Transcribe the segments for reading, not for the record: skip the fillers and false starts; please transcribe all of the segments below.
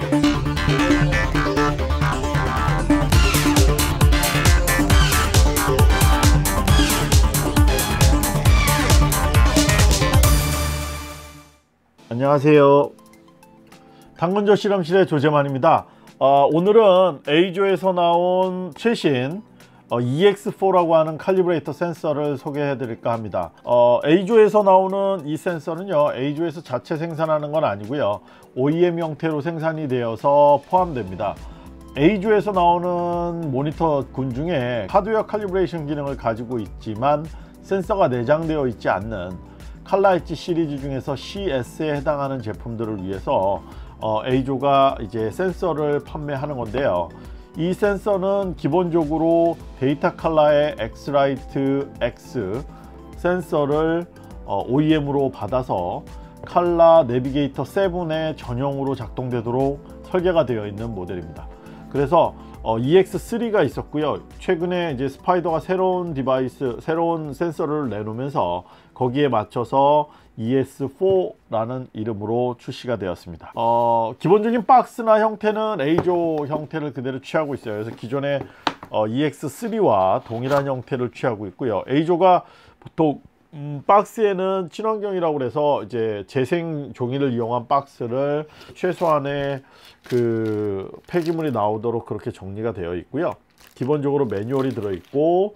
안녕하세요. 당근조 실험실의 조재만입니다. 오늘은 에이조에서 나온 최신 EX4라고 하는 칼리브레이터 센서를 소개해 드릴까 합니다. 에이조에서 나오는 이 센서는요, 에이조에서 자체 생산하는 건 아니고요, OEM 형태로 생산이 되어서 포함됩니다. 에이조에서 나오는 모니터군 중에 하드웨어 칼리브레이션 기능을 가지고 있지만 센서가 내장되어 있지 않는 칼라 엣지 시리즈 중에서 CS에 해당하는 제품들을 위해서 에이조가 이제 센서를 판매하는 건데요. 이 센서는 기본적으로 데이터 칼라의 엑스라이트 X 센서를 OEM으로 받아서 칼라 내비게이터 7의 전용으로 작동되도록 설계가 되어 있는 모델입니다. 그래서 EX3가 있었고요. 최근에 이제 스파이더가 새로운 센서를 내놓으면서 거기에 맞춰서 ES4라는 이름으로 출시가 되었습니다. 기본적인 박스나 형태는 에이조 형태를 그대로 취하고 있어요. 그래서 기존의 EX3와 동일한 형태를 취하고 있고요. 에이조가 보통 박스에는 친환경이라고 해서 이제 재생 종이를 이용한 박스를 최소한의 그 폐기물이 나오도록 그렇게 정리가 되어 있고요. 기본적으로 매뉴얼이 들어 있고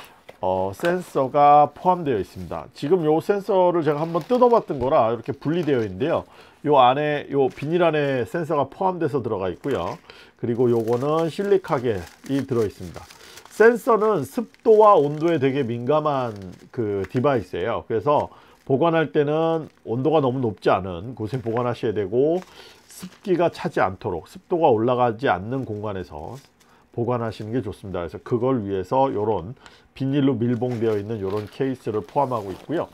센서가 포함되어 있습니다. 지금 요 센서를 제가 한번 뜯어봤던 거라 이렇게 분리되어 있는데요. 요 안에 요 비닐 안에 센서가 포함돼서 들어가 있고요. 그리고 요거는 실리카겔이 들어 있습니다. 센서는 습도와 온도에 되게 민감한 그 디바이스예요. 그래서 보관할 때는 온도가 너무 높지 않은 곳에 보관하셔야 되고, 습기가 차지 않도록 습도가 올라가지 않는 공간에서 보관하시는 게 좋습니다. 그래서 그걸 위해서 이런 비닐로 밀봉되어 있는 이런 케이스를 포함하고 있고요.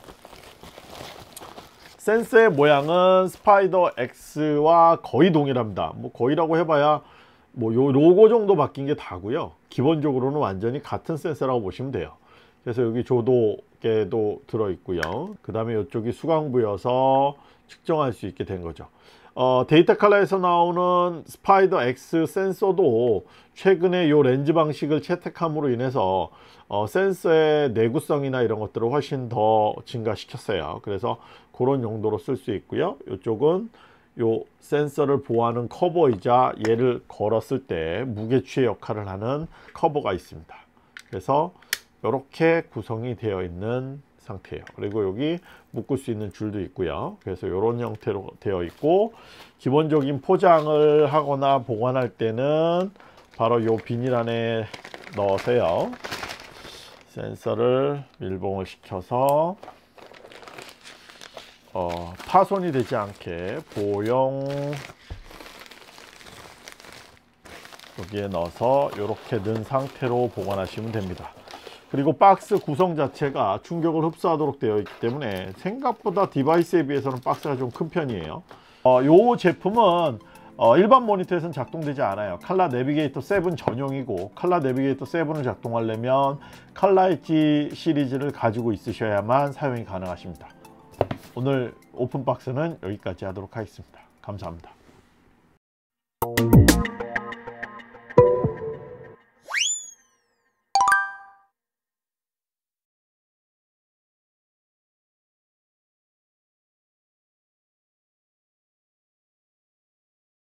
센서의 모양은 스파이더 X와 거의 동일합니다. 뭐 거의라고 해봐야 뭐 요 로고 정도 바뀐 게 다고요. 기본적으로는 완전히 같은 센서라고 보시면 돼요. 그래서 여기 조도계도 들어 있고요. 그 다음에 이쪽이 수강부여서 측정할 수 있게 된 거죠. 데이터 칼라에서 나오는 스파이더 X 센서도 최근에 요 렌즈 방식을 채택함으로 인해서 센서의 내구성이나 이런 것들을 훨씬 더 증가시켰어요. 그래서 그런 용도로 쓸 수 있고요. 이쪽은 요 센서를 보호하는 커버이자 얘를 걸었을 때 무게추의 역할을 하는 커버가 있습니다. 그래서 이렇게 구성이 되어 있는 상태예요. 그리고 여기 묶을 수 있는 줄도 있고요. 그래서 이런 형태로 되어 있고, 기본적인 포장을 하거나 보관할 때는 바로 이 비닐 안에 넣으세요. 센서를 밀봉을 시켜서 파손이 되지 않게 보호용 여기에 넣어서 이렇게 넣은 상태로 보관하시면 됩니다. 그리고 박스 구성 자체가 충격을 흡수하도록 되어 있기 때문에 생각보다 디바이스에 비해서는 박스가 좀 큰 편이에요. 이 제품은 일반 모니터에서는 작동되지 않아요. 칼라 내비게이터 7 전용이고, 칼라 내비게이터 7을 작동하려면 칼라 엣지 시리즈를 가지고 있으셔야만 사용이 가능하십니다. 오늘 오픈박스는 여기까지 하도록 하겠습니다. 감사합니다.